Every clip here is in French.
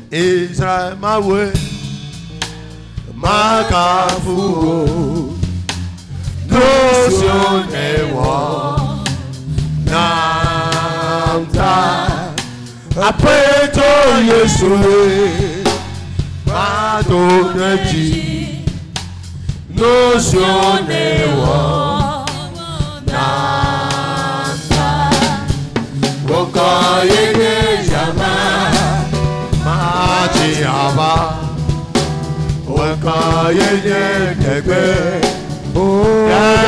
Israel my way, my kafu. No son ewa, namta. Apeto Yesue, Mato Neji. No son ewa, namta. Woka yene jama, Mati Ava. Woka yene negbe. Oh,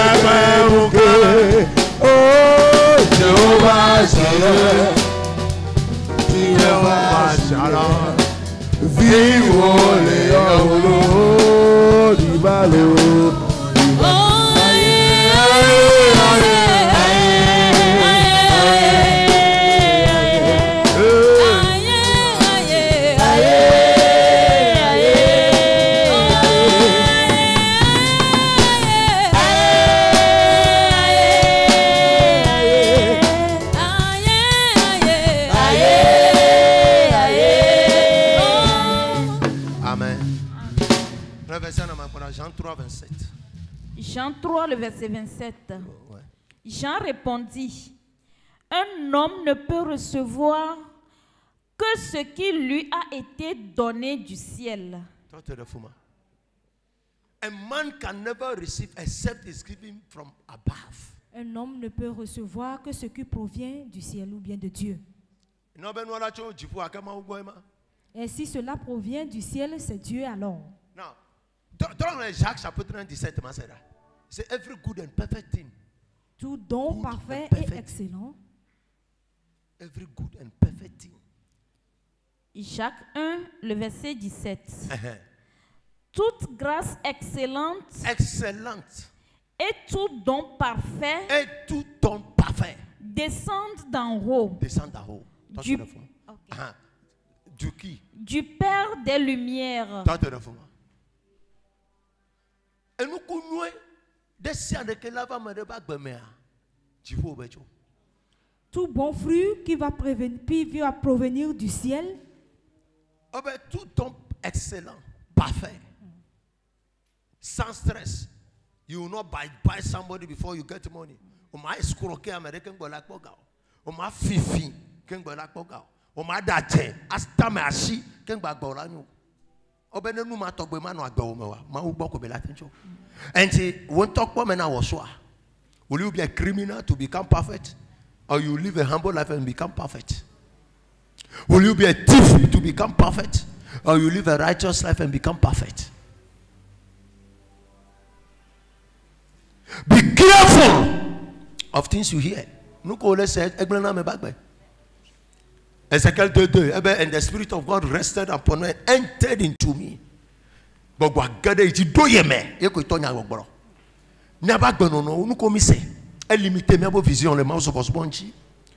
Jehovah Shalom, Jehovah Shalom, vivo leolo, divalo. Jean 3, 27. Jean 3, le verset 27. Ouais. Jean répondit, un homme ne peut recevoir que ce qui lui a été donné du ciel. A man can never receive except is given from above. Un homme ne peut recevoir que ce qui provient du ciel ou bien de Dieu. Et si cela provient du ciel, c'est Dieu alors. Dans Jacques chapitre 1, 17, c'est every good and perfect thing. Tout don parfait et excellent. Every good and perfect thing. Jacques 1, le verset 17. Toute grâce excellente. Excellente. Et tout don parfait. Et tout don parfait. Descendent d'en haut. Descendent d'en haut. Du, du qui? Du Père des Lumières. Et nous connaissons des siens de quel va me débattre. Tout bon fruit qui va provenir du ciel. Tout don excellent, parfait, sans stress. You will not buy somebody before you get money. Oma escroquer American bolak boga. Oma fifi ken bolak boga. Oma daje asta me ashi ken bagbola nyu. Obene nu ma togbe ma no agbo me wa. Ma ugbo ko be latencho. And won't talk for me now so. Will you be a criminal to become perfect? Or you live a humble life and become perfect? Will you be a thief to become perfect? Or you live a righteous life and become perfect? Be careful of things you hear. Ezekiel 2:2, and the Spirit of God rested upon me and entered into me. But what God is doing, vision le mouse of Bonchi.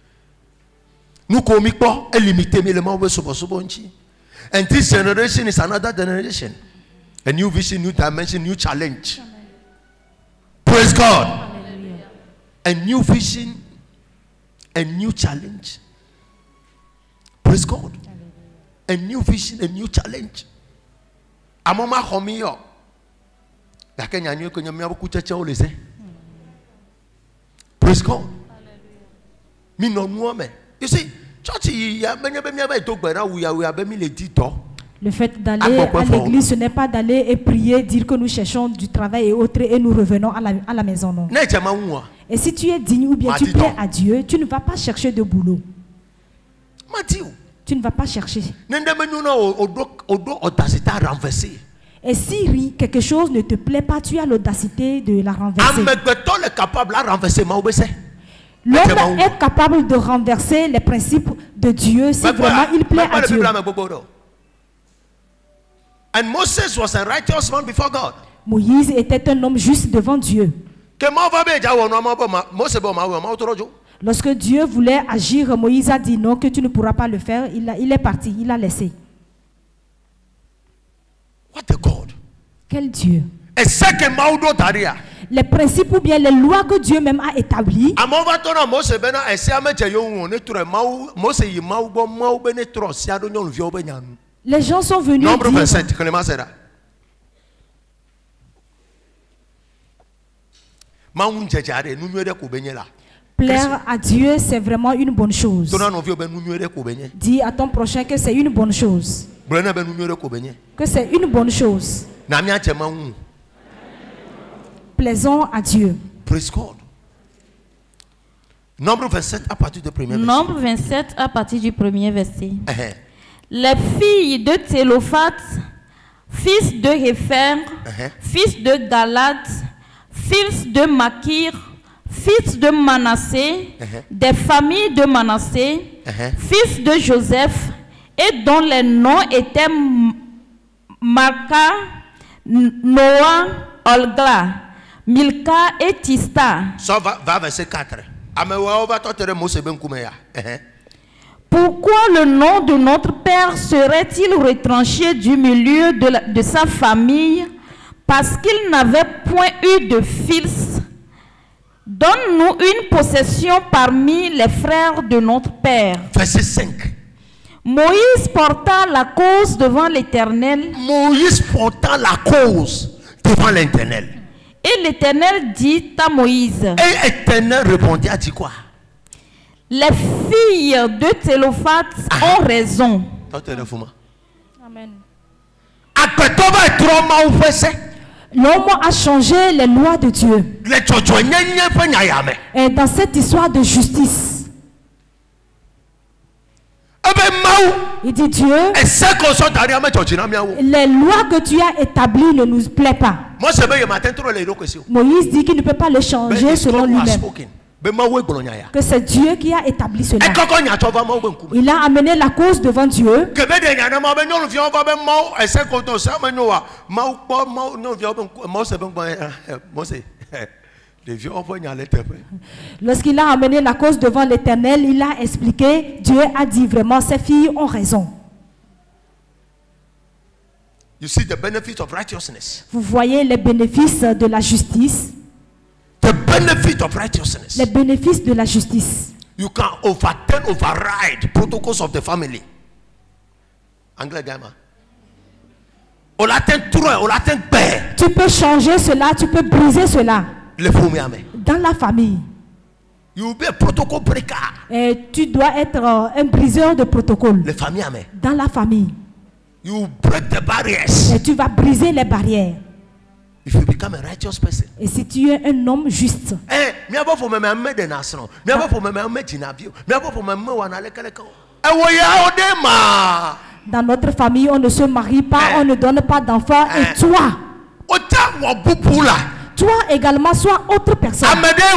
And this generation is another generation. A new vision, new dimension, new challenge. Praise God. Hallelujah. A new vision, a new challenge. Praise God. Hallelujah. A new vision, a new challenge. Amoma homiyo. Dakenya nyo kwenye miabu cheche olese. Praise God. Me no woman. You see, church ya benye be to gbera we be mi le di to. Le fait d'aller à l'église, ce n'est pas d'aller et prier, dire que nous cherchons du travail et autres et nous revenons à la maison. Non. Et si tu es digne ou bien tu plais à Dieu, tu ne vas pas chercher de boulot. Tu ne vas pas chercher. Et si quelque chose ne te plaît pas, tu as l'audacité de la renverser. L'homme est capable de renverser les principes de Dieu si vraiment il plaît à Dieu. And Moses was a righteous man before God. Moïse était un homme juste devant Dieu. Lorsque Dieu voulait agir, Moïse a dit non, que tu ne pourras pas le faire. Il est parti, il a laissé. What a God. Quel Dieu. Les principes ou bien les lois que Dieu même a établies. Les gens sont venus Nombre dire, 27, comment c'est là? plaire à Dieu, c'est vraiment une bonne chose. Dis à ton prochain que c'est une bonne chose. Que c'est une bonne chose. Plaisons à Dieu. Praise God. Nombre 27 à partir du premier verset. Nombre 27 à partir du premier verset. Les filles de Télophates, fils de Hépher, fils de Galad, fils de Makir, fils de Manassé, des familles de Manassé, fils de Joseph, et dont les noms étaient Marca, Noah, Olga, Milka et Tista. Ça va verset 4. Pourquoi le nom de notre père serait-il retranché du milieu de sa famille parce qu'il n'avait point eu de fils? Donne-nous une possession parmi les frères de notre père. Verset 5. Moïse porta la cause devant l'Éternel. Moïse porta la cause devant l'Éternel. Et l'Éternel dit à Moïse. Et l'Éternel répondit, a dit quoi? Les filles de Télophates ont raison. Amen. L'homme a changé les lois de Dieu. Et dans cette histoire de justice, il dit Dieu, les lois que tu as établies ne nous plaisent pas. Moïse dit qu'il ne peut pas les changer selon lui-même. Que c'est Dieu qui a établi cela. Il a amené la cause devant Dieu. Lorsqu'il a amené la cause devant l'Éternel, il a expliqué, Dieu a dit vraiment, ces filles ont raison. Vous voyez les bénéfices de la justice. The benefit of righteousness. Les bénéfices de la justice. You can override protocols of the family. Anglais gamin. Tu peux changer cela, tu peux briser cela. Dans la famille. You be a protocol breaker. Et tu dois être un briseur de protocole. Dans la famille. You break the barriers. Et tu vas briser les barrières. If you become a righteous person. Et si tu es un homme juste. Dans notre famille, on ne se marie pas, on ne donne pas d'enfants. Et toi également, sois autre personne.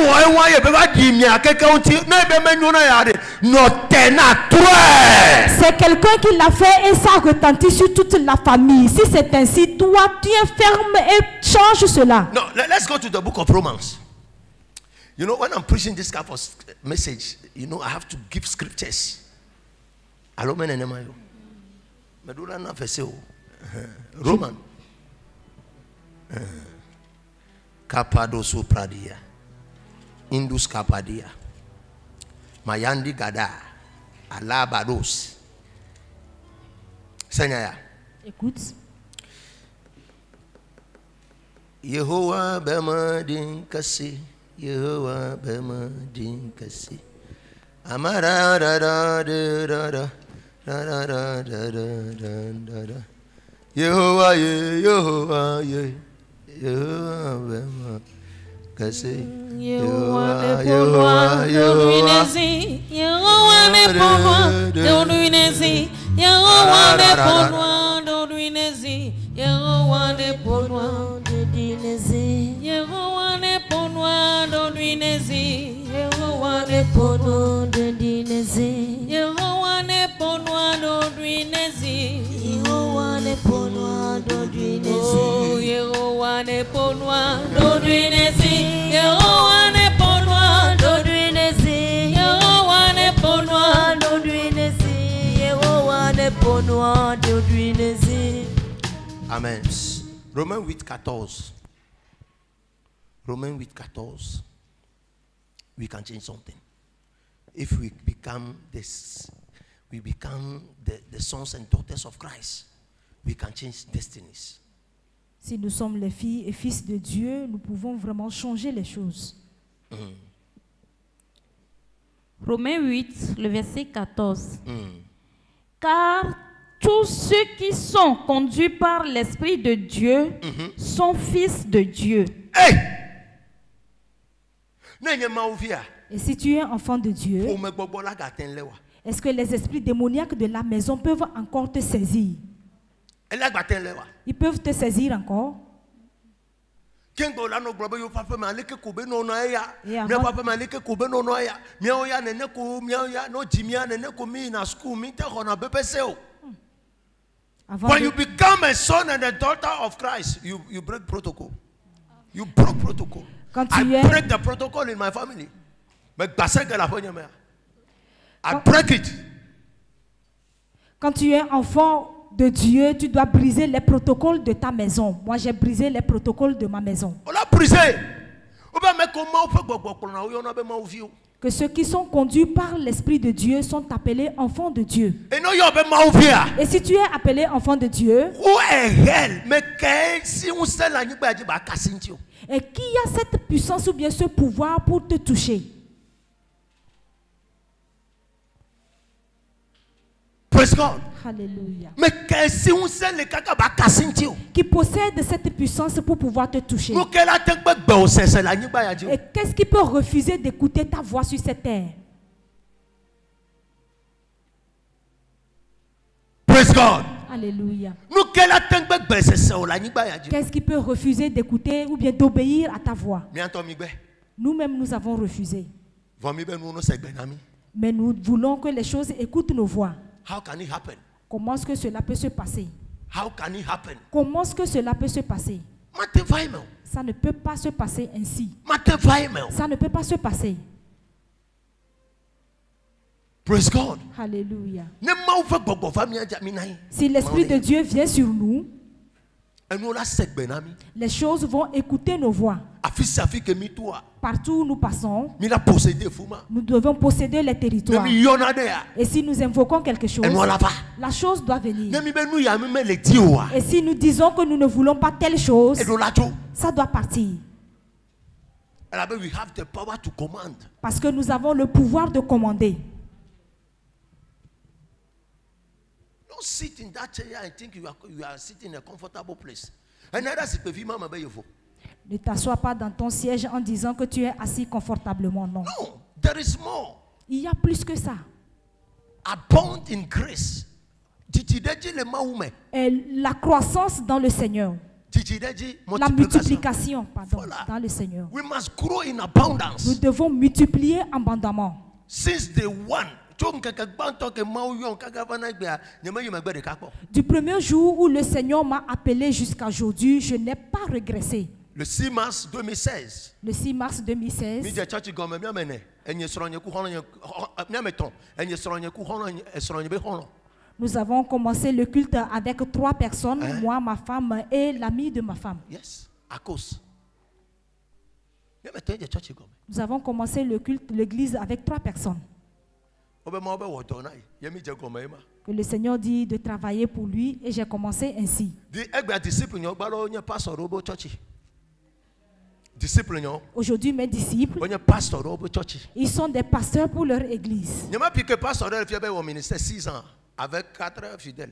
C'est quelqu'un qui l'a fait et ça retentit sur toute la famille. Si c'est ainsi, toi, tu es ferme et change cela. No, let's go to the book of Romans. You know, when I'm preaching this kind of message, you know, I have to give scriptures. Roman. Kapadosu Pradia, Indus Kapadia, Mayandi Gada, Alabados. Seigneur. Écoute. Yehovah bema din kasi, Yehovah bema din kasi. Amara da da da da da da da da da da. Yehovah ye, Yehovah ye. Yehovah, kasi. Yehovah, Yehovah, Yehovah. Yehovah ne ponwa, doduinezi. Yehovah ne ponwa, doduinezi. Yehovah ne ponwa, doduinezi. Yehovah ne ponwa, doduinezi. Yehovah ne ponwa, doduinezi. Yehovah ne ponwa, doduinezi. Yehovah ne ponwa, doduinezi. Oh, Yehovah ne ponwa, doduinezi. Yehovah ne ponwa, doduinezi. Yehovah ne ponwa, doduinezi. Yehovah ne ponwa, doduinezi. Amen. Romains 8:14. Romains 8:14. We can change something. If we become this, we become the sons and daughters of Christ, we can change destinies. Si nous sommes les filles et fils de Dieu, nous pouvons vraiment changer les choses. Romains 8, le verset 14. Car tous ceux qui sont conduits par l'Esprit de Dieu sont fils de Dieu. Hey! Et si tu es enfant de Dieu, est-ce que les esprits démoniaques de la maison peuvent encore te saisir? Ils peuvent te saisir encore. Et when you become a son and a daughter of Christ, you break protocol. You broke protocol. I break the protocol in my family. I break it. Quand tu es enfant de Dieu, tu dois briser les protocoles de ta maison. Moi, j'ai brisé les protocoles de ma maison. On l'a brisé. Que ceux qui sont conduits par l'Esprit de Dieu sont appelés enfants de Dieu. Et si tu es appelé enfant de Dieu, et qui a cette puissance ou bien ce pouvoir pour te toucher? Praise God. Alléluia. Mais qui possède cette puissance pour pouvoir te toucher. Et qu'est-ce qui peut refuser d'écouter ta voix sur cette terre? Praise God. Alléluia. Qu'est-ce qui peut refuser d'écouter ou bien d'obéir à ta voix? Nous-mêmes, nous avons refusé. Mais nous voulons que les choses écoutent nos voix. How can it happen? Comment est-ce que cela peut se passer? How can it happen? Comment est-ce que cela peut se passer? Ça ne peut pas se passer ainsi. Ça ne peut pas se passer. Praise God. Alléluia. Si l'Esprit de Dieu vient sur nous, les choses vont écouter nos voix. Partout où nous passons, nous devons posséder les territoires. Et si nous invoquons quelque chose, la chose doit venir. Et si nous disons que nous ne voulons pas telle chose, ça doit partir. Parce que nous avons le pouvoir de commander. Don't sit in that chair and think you are sitting in a comfortable place. Ne t'assois pas dans ton siège en disant que tu es assis confortablement. Non. No, there is more. Il y a plus que ça. Abound in grace. Et la croissance dans le Seigneur. La multiplication, pardon, dans le Seigneur. We must grow in abundance. Nous devons multiplier abondamment. Since day one. Du premier jour où le Seigneur m'a appelé jusqu'à aujourd'hui, je n'ai pas régressé. Le 6 mars 2016. Le 6 mars 2016. Nous avons commencé le culte avec 3 personnes, moi, ma femme et l'ami de ma femme. Yes, à cause. Nous avons commencé le culte, l'église avec 3 personnes. Que le Seigneur dit de travailler pour lui et j'ai commencé ainsi. Aujourd'hui, mes disciples, ils sont des pasteurs pour leur église. Avec 4 fidèles.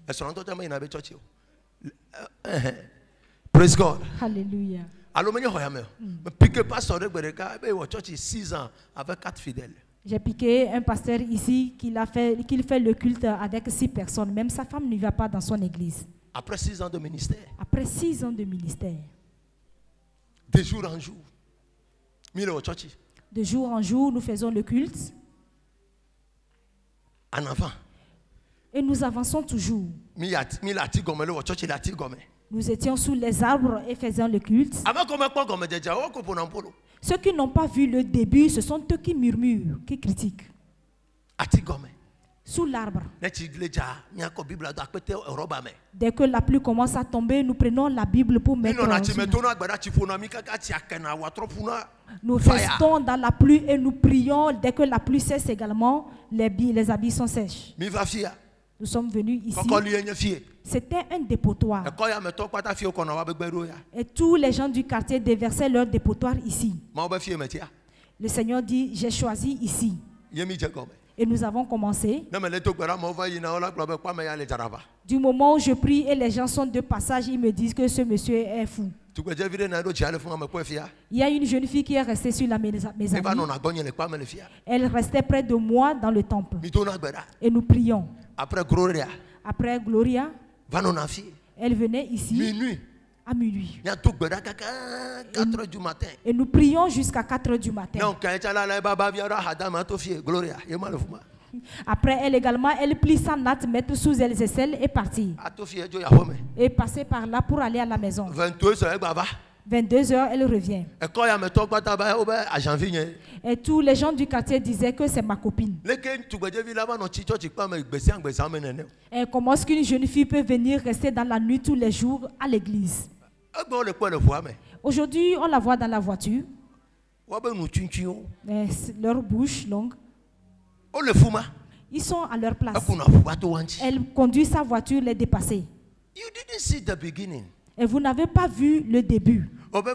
Praise God. Alléluia. Piqué pasteur de 6 ans avec 4 fidèles. J'ai piqué un pasteur ici qu'il fait le culte avec 6 personnes. Même sa femme ne va pas dans son église. Après 6 ans de ministère. Après 6 ans de ministère. De jour en jour. De jour en jour, nous faisons le culte. En avant. Et nous avançons toujours. Nous étions sous les arbres et faisions le culte. Ceux qui n'ont pas vu le début, ce sont eux qui murmurent, qui critiquent. sous l'arbre. Dès que la pluie commence à tomber, nous prenons la Bible pour mettre Nous restons dans la pluie et nous prions. Dès que la pluie cesse également, les habits sont sèches. Nous sommes venus ici. C'était un dépotoir. Et tous les gens du quartier déversaient leur dépotoir ici. Le Seigneur dit, j'ai choisi ici. Et nous avons commencé. Du moment où je prie et les gens sont de passage, ils me disent que ce monsieur est fou. Il y a une jeune fille qui est restée sur la mezzanine. Elle restait près de moi dans le temple. Et nous prions. Après Gloria, elle venait ici à minuit. Et nous prions jusqu'à 4 heures du matin. Après elle également, elle plie sa natte, mettre sous les aisselles et partir. Et passer par là pour aller à la maison. 22 heures, elle revient. Et tous les gens du quartier disaient que c'est ma copine. Et comment est-ce qu'une jeune fille peut venir rester dans la nuit tous les jours à l'église? Aujourd'hui, on la voit dans la voiture. Leur bouche longue. Ils sont à leur place. Elle conduit sa voiture les dépasser. Et vous n'avez pas vu le début.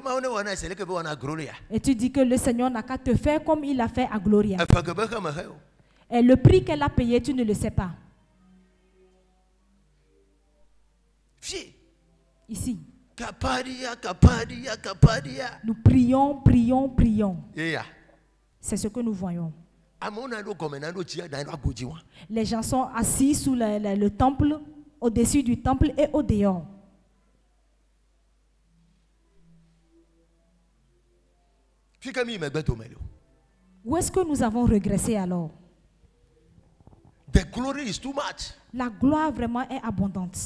Et tu dis que le Seigneur n'a qu'à te faire comme il a fait à Gloria. Et le prix qu'elle a payé, tu ne le sais pas. Ici. Nous prions, prions, prions. C'est ce que nous voyons. Les gens sont assis sous le temple, au-dessus du temple et au dehors. Où est-ce que nous avons régressé alors? La gloire vraiment est abondante.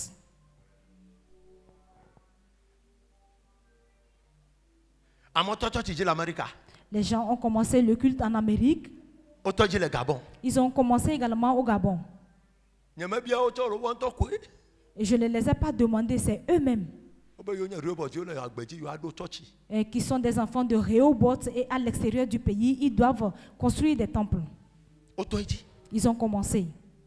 Les gens ont commencé le culte en Amérique. Ils ont commencé également au Gabon. Et je ne les ai pas demandé, c'est eux-mêmes. Et qui sont des enfants de Rehoboth et à l'extérieur du pays, ils doivent construire des temples. Ils ont commencé.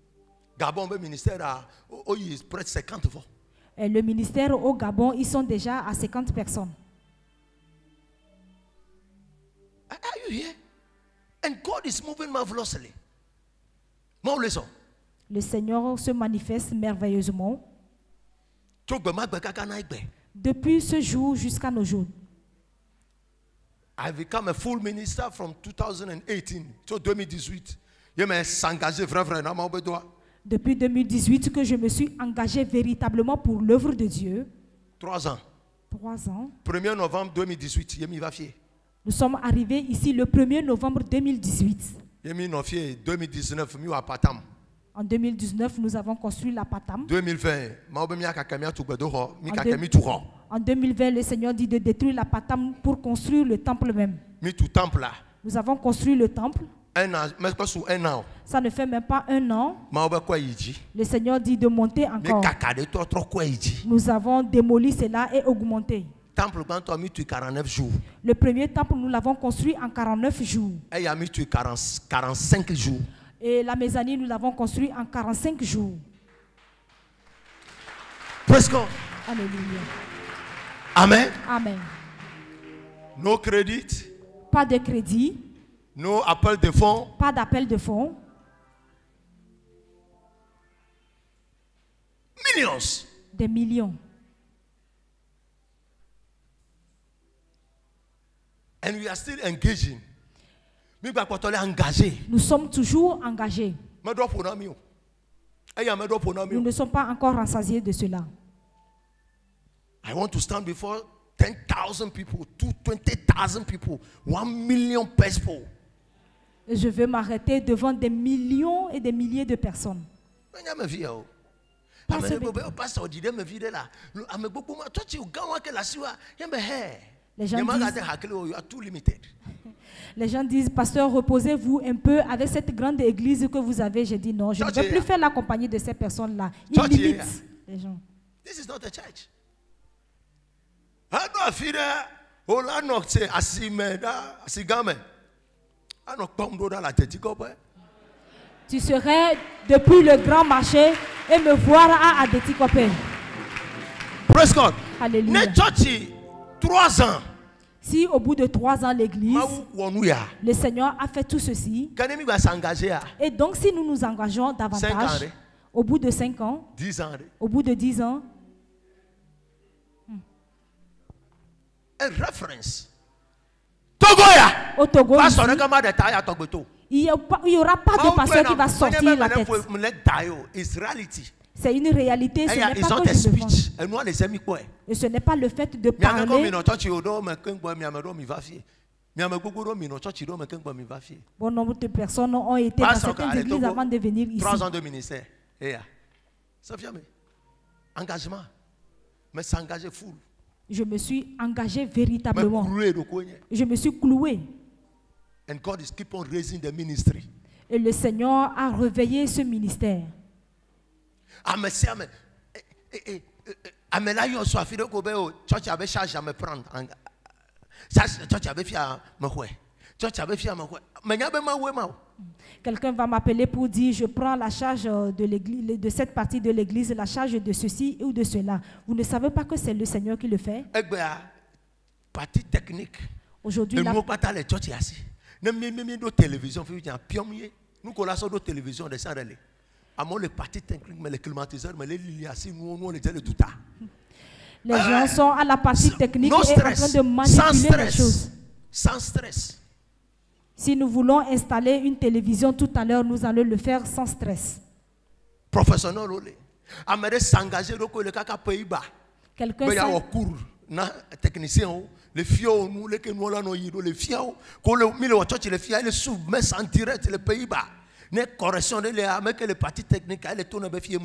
Et le ministère au Gabon, ils sont déjà à 50 personnes. Are you here? And God is moving marvelously. Le Seigneur se manifeste merveilleusement. Depuis ce jour jusqu'à nos jours. I become a full minister from 2018 to 2018. Depuis 2018 que je me suis engagé véritablement pour l'œuvre de Dieu. 3 ans. 3 ans. 1er novembre 2018. Nous sommes arrivés ici le 1er novembre 2018. En 2019, nous avons construit la Patam. En 2020, le Seigneur dit de détruire la Patam pour construire le temple même. Nous avons construit le temple. Ça ne fait même pas 1 an. Le Seigneur dit de monter encore. Nous avons démoli cela et augmenté. Le premier temple, nous l'avons construit en 49 jours. 45 jours. Et la mezzanine, nous l'avons construit en 45 jours. Praise God. Alléluia. Amen. Amen. No credit. Pas de crédit. No appel de fonds. Pas d'appel de fonds. Millions. Des millions. And we are still engaging. Nous sommes toujours engagés. Nous ne sommes pas encore rassasiés de cela. I want to stand before 10,000 people, 20,000 people, 1 million people. Je veux m'arrêter devant des millions et des milliers de personnes. Les gens disent, Les gens disent, pasteur, reposez-vous un peu avec cette grande église que vous avez. J'ai dit non, je ne vais plus faire la compagnie de ces personnes-là. Ils limitent les gens. This is not a church. Tu serais depuis le grand marché et me voir à Adétikopé. Praise God. Alléluia. 3 ans. Si au bout de 3 ans l'église, le Seigneur a fait tout ceci. Et donc si nous nous engageons davantage, au bout de 5 ans, 10 ans, au bout de 10 ans, a reference. Togoya. Au Togo, il n'y aura pas de pasteur qui va sortir la tête. C'est une réalité, ce n'est pas que je le vends. Et ce n'est pas le fait de parler. Bon nombre de personnes ont été dans certaines églises avant de venir ici. 3 ans de ministère. Ça vient, engagement. Mais s'engager full. Je me suis engagé véritablement. Je me suis cloué. And God is keep on raising the ministry. Et le Seigneur a réveillé ce ministère. Quelqu'un va m'appeler pour dire je prends la charge de l'église, de cette partie de l'église, la charge de ceci ou de cela. Vous ne savez pas que c'est le Seigneur qui le fait. Partie technique. Aujourd'hui, télévision, nous connaissons d'autres télévisions de ça. Les parties techniques, mais les climatiseurs, mais les les gens sont à la partie technique et en train de manipuler les choses. Sans stress. Si nous voulons installer une télévision tout à l'heure, nous allons le faire sans stress. Professionnel, s'engager le Pays-Bas. Quelqu'un technicien, les filles, les filles, les filles, les soumettent en direct les Pays-Bas. Les corrections, les parties techniques, les tournent les filles,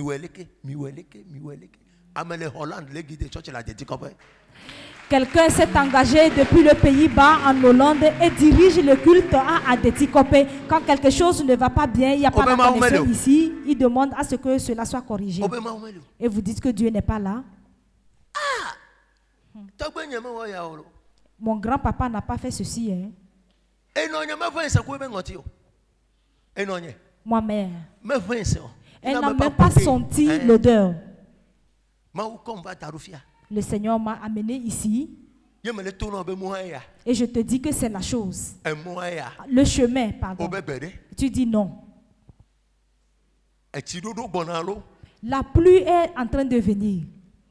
quelqu'un s'est engagé depuis le Pays-Bas en Hollande et dirige le culte à Adétikopé. Quand quelque chose ne va pas bien, il n'y a pas de connexion ici, il demande à ce que cela soit corrigé. Et vous dites que Dieu n'est pas là. Mon grand-papa n'a pas fait ceci. Hein. Moi-mère. Elle n'a même pas senti l'odeur. Le Seigneur m'a amené ici. Et je te dis que c'est la chose. Le chemin, pardon. Tu dis non. La pluie est en train de venir.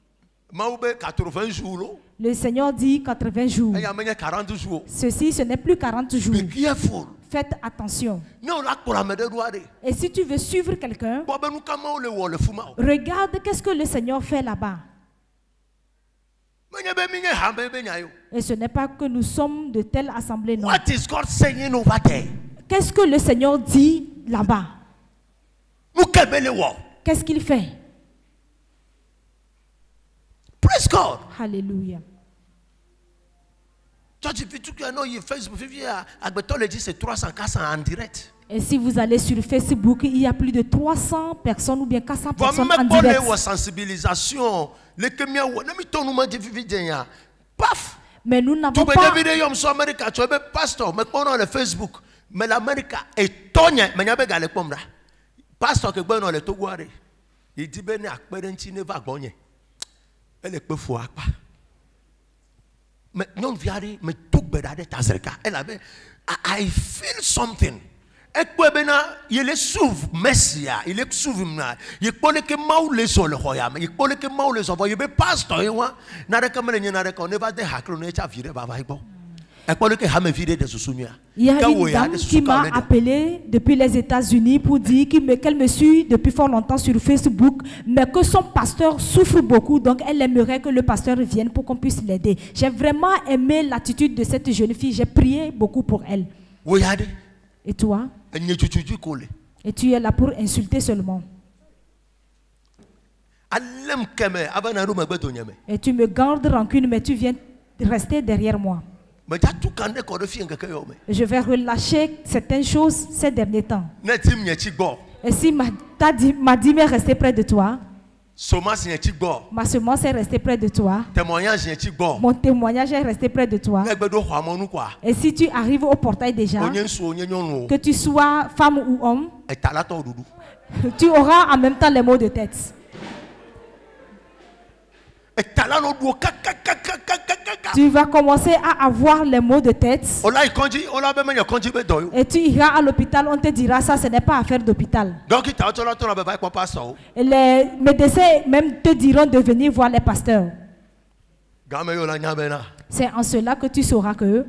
Le Seigneur dit 80 jours. Ceci, ce n'est plus 40 jours. Faites attention. Et si tu veux suivre quelqu'un, regarde qu'est-ce que le Seigneur fait là-bas. Et ce n'est pas que nous sommes de telle assemblée, non. Qu'est-ce que le Seigneur dit là-bas? Qu'est-ce qu'il fait? Praise God. Alléluia. C'est 300, 400 en direct. Et si vous allez sur Facebook, il y a plus de 300 personnes ou bien 400 personnes en direct. Mais nous n'avons pas... Mais l'Amérique est tognée. Mais il y a des pasteur qui est le Togo. Il dit que il va gagner. Elle est peu fort. Mais non, mais tout bedade tazerka. Elle avait, I feel something. Et quoi il est souv messia, il est souvna. Il connaît que maou les sols royam. Il connaît que maou les envoie. Il be pasteur moi. N'a pas comme les n'a pas on ne va te haklo ne cha vire baba ibo. Il y a une dame qui m'a appelé depuis les États-Unis pour dire qu'elle me suit depuis fort longtemps sur Facebook, mais que son pasteur souffre beaucoup, donc elle aimerait que le pasteur vienne pour qu'on puisse l'aider. J'ai vraiment aimé l'attitude de cette jeune fille, j'ai prié beaucoup pour elle. Et toi? Et tu es là pour insulter seulement. Et tu me gardes rancune, mais tu viens rester derrière moi. Je vais relâcher certaines choses ces derniers temps. Et si ma dîme est restée près de toi, ma semence est restée près de toi, mon témoignage est resté près de toi, et si tu arrives au portail déjà, que tu sois femme ou homme, tu auras en même temps les maux de tête. Tu vas commencer à avoir les maux de tête. Et tu iras à l'hôpital, on te dira ça, ce n'est pas affaire d'hôpital. Et les médecins même te diront de venir voir les pasteurs. C'est en cela que tu sauras que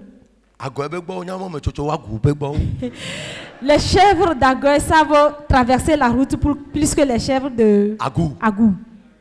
les chèvres d'Agoy savent traverser la route plus que les chèvres de Agou.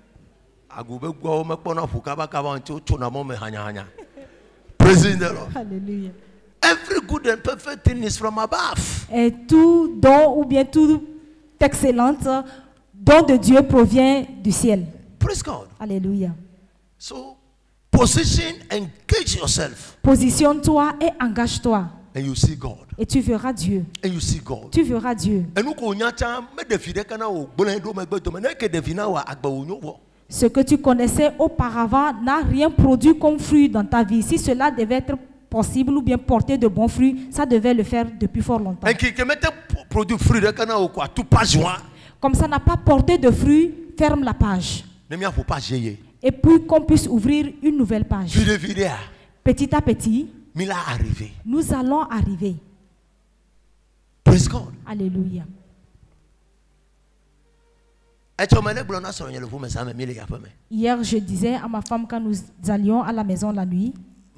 Praise the Lord. Alléluia. Every good and perfect thing is from above. Et tout don ou bien tout excellente don de Dieu provient du ciel. Praise God. Alléluia. So, position, engage yourself. Positionne-toi et engage-toi. And you see God. Et tu verras Dieu. And you see God. Tu verras Dieu. Ce que tu connaissais auparavant n'a rien produit comme fruit dans ta vie. Si cela devait être possible ou bien porter de bons fruits, ça devait le faire depuis fort longtemps. Comme ça n'a pas porté de fruits, ferme la page. Et puis qu'on puisse ouvrir une nouvelle page. Petit à petit, nous allons arriver. Praise God. Alléluia. Hier, je disais à ma femme quand nous allions à la maison la nuit,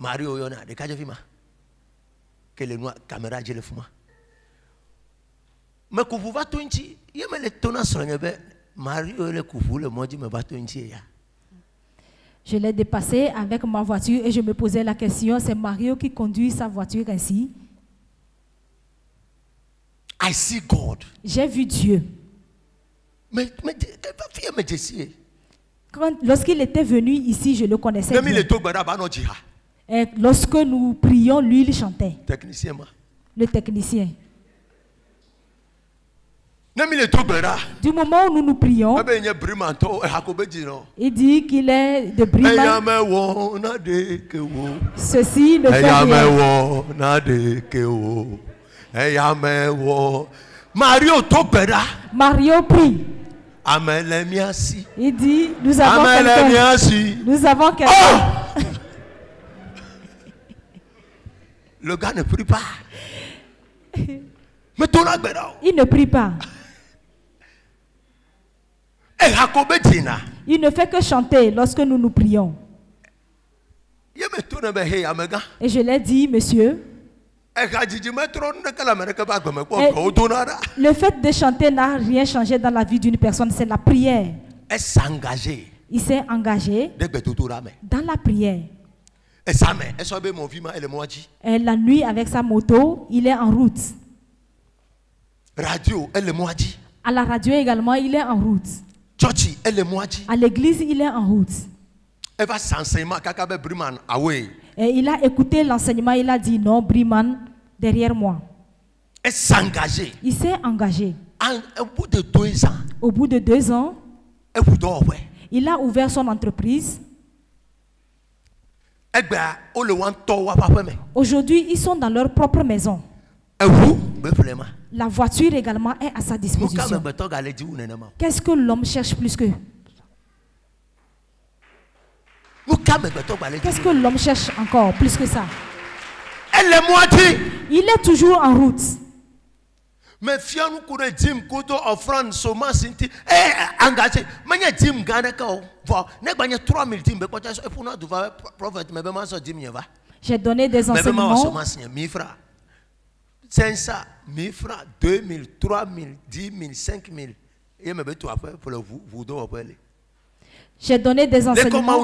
je l'ai dépassé avec ma voiture et je me posais la question, c'est Mario qui conduit sa voiture ainsi. I see God. J'ai vu Dieu. Lorsqu'il était venu ici, je le connaissais bien. Et lorsque nous prions, lui, il chantait. Le technicien. Du moment où nous prions, il dit qu'il est de Briman. Ceci ne fait rien. Mario prie. Il dit, nous avons quelqu'un. Nous avons quelqu'un. Oh! Le gars ne prie pas. Il ne prie pas. Il ne fait que chanter lorsque nous nous prions. Et je l'ai dit, monsieur, le fait de chanter n'a rien changé dans la vie d'une personne, c'est la prière. Il s'est engagé dans la prière. Et la nuit avec sa moto, il est en route. À la radio également, il est en route. À l'église, il est en route. Et il a écouté l'enseignement, il a dit non, Briman, derrière moi. Il s'est engagé. Au bout de 2 ans, il a ouvert son entreprise. Aujourd'hui, ils sont dans leur propre maison. La voiture également est à sa disposition. Qu'est-ce que l'homme cherche plus que? Qu'est-ce que l'homme cherche encore plus que ça? Il est toujours en route. Mais j'ai donné des enseignements. 500, 1000 francs, 2000, 3000, 10 000, 5 000. J'ai donné des enseignements.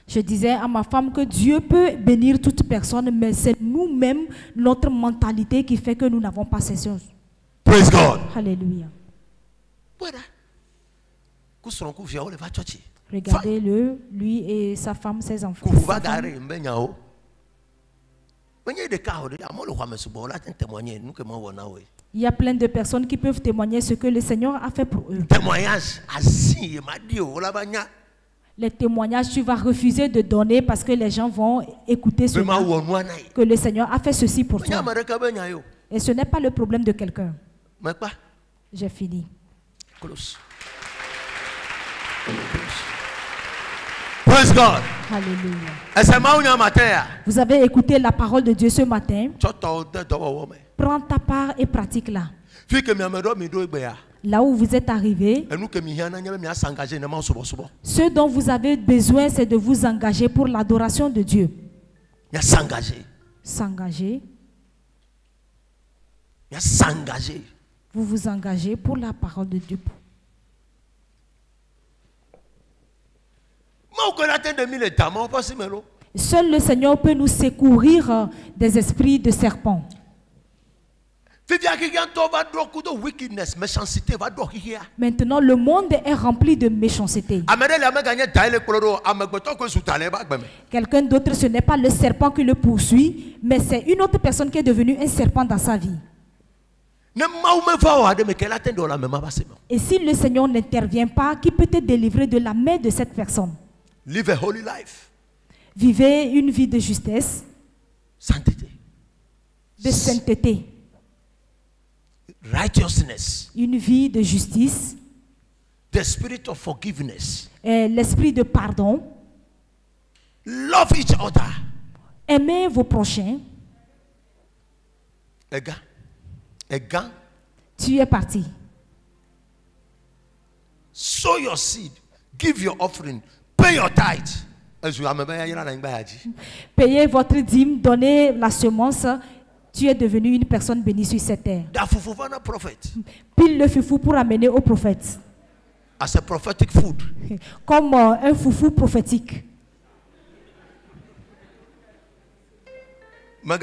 Je disais à ma femme que Dieu peut bénir toute personne, mais c'est nous-mêmes, notre mentalité qui fait que nous n'avons pas ces choses. Praise God. Alléluia. Regardez-le, lui et sa femme, ses enfants. Il y a plein de personnes qui peuvent témoigner ce que le Seigneur a fait pour eux. Les témoignages, tu vas refuser de donner parce que les gens vont écouter ce que le Seigneur a fait ceci pour toi. Et ce n'est pas le problème de quelqu'un. J'ai fini. Close. Praise God. Alléluia. Vous avez écouté la parole de Dieu ce matin. Prends ta part et pratique-la. Là où vous êtes arrivé, ce dont vous avez besoin, c'est de vous engager pour l'adoration de Dieu. S'engager. Vous vous engagez pour la parole de Dieu. Seul le Seigneur peut nous secourir des esprits de serpents. Maintenant, le monde est rempli de méchanceté. Quelqu'un d'autre, ce n'est pas le serpent qui le poursuit, mais c'est une autre personne qui est devenue un serpent dans sa vie. Et si le Seigneur n'intervient pas, qui peut te délivrer de la main de cette personne? Live a holy life. Vivez une vie de justesse, sainteté, de sainteté, righteousness, une vie de justice, the spirit of forgiveness, l'esprit de pardon, love each other, aimez vos prochains. Again, tu es parti. Sow your seed, give your offering, pay your tithe. Payez votre dîme, donnez la semence. Tu es devenu une personne bénie sur cette terre. Pile le foufou pour amener au prophète. As a prophetic food. Comme un foufou prophétique. Ne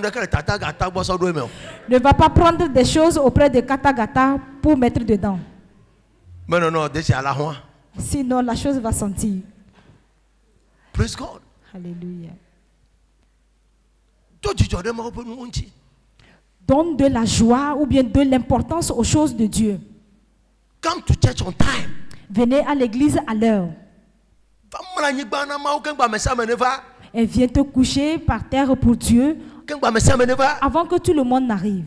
va pas prendre des choses auprès de Katagata pour mettre dedans. Mais non, sinon la chose va sentir. Praise God. Alléluia. Donne de la joie ou bien de l'importance aux choses de Dieu. Come to church on time. Venez à l'église à l'heure. Et viens te coucher par terre pour Dieu avant que tout le monde n'arrive.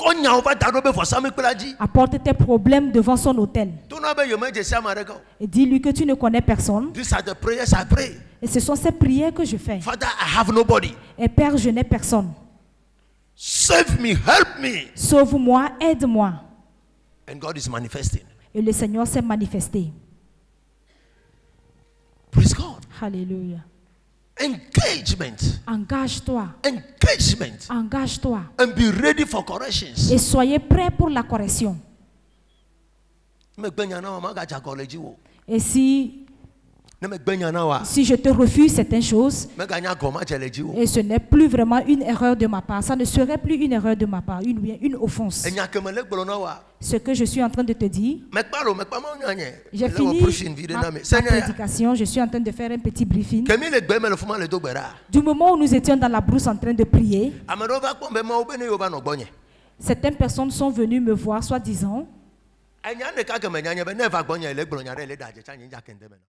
Apporte tes problèmes devant son autel. Et dis-lui que tu ne connais personne. Et ce sont ces prières que je fais. Father, I have nobody. Et Père, je n'ai personne. Save me, help me. Sauve-moi, aide-moi. And God is manifesting. Et le Seigneur s'est manifesté. Praise God. Alléluia. Engagement. Engage-toi. Engagement. Engage-toi. And be ready for corrections. Et soyez prêts pour la correction. Et si je te refuse certaines choses, et ce n'est plus vraiment une erreur de ma part, ça ne serait plus une erreur de ma part, une offense. Ce que je suis en train de te dire, j'ai fini ma prédication, je suis en train de faire un petit briefing. Du moment où nous étions dans la brousse en train de prier, certaines personnes sont venues me voir, soi-disant.